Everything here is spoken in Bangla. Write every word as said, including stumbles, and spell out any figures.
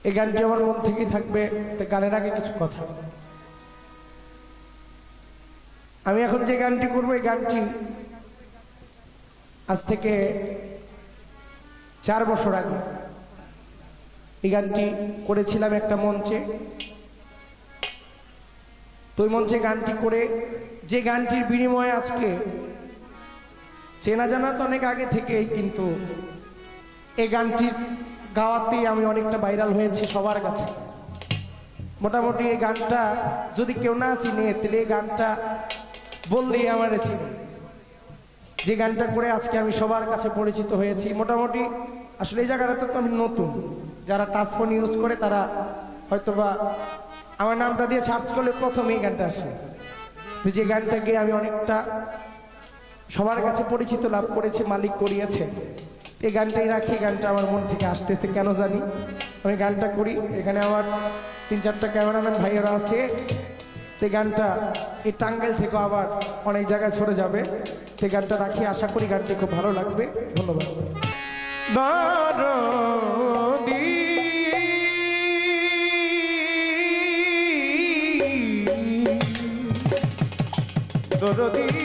এই গানটি আমার মন থেকেই থাকবে। গানের আগে কিছু কথা, আমি এখন যে গানটি করবো এই গানটি আজ থেকে চার বছর আগে এই গানটি করেছিলাম একটা মঞ্চে। তো ওই মঞ্চে গানটি করে যে গানটির বিনিময়ে আজকে চেনা জানা তো অনেক আগে থেকেই, কিন্তু এই গানটির গাওয়াতেই আমি অনেকটা ভাইরাল হয়েছি সবার কাছে। মোটামুটি এই গানটা যদি কেউ না চিনে তাহলে এই গানটা বললেই আমার চিনে। যে গানটা করে আজকে আমি সবার কাছে পরিচিত হয়েছি। মোটামুটি আসলে এই জায়গাটাতে তো আমি নতুন, যারা টাচ ফোন ইউজ করে তারা হয়তোবা আমার নামটা দিয়ে সার্চ করলে প্রথম এই গানটা আসে। তো যে গানটাকে আমি অনেকটা সবার কাছে পরিচিত লাভ করেছি, মালিক করিয়েছে। এই গানটাই রাখি, গানটা আমার মন থেকে আসতেছে কেন জানি। আমি গানটা করি, এখানে আমার তিন চারটা ক্যামেরাম্যান ভাইয়েরা আছে। এই গানটা এই টাঙ্গাইল থেকে আবার অনেক জায়গায় ছড়ে যাবে। এই গানটা রাখি, আশা করি গানটি খুব ভালো লাগবে। ধন্যবাদ। দরদি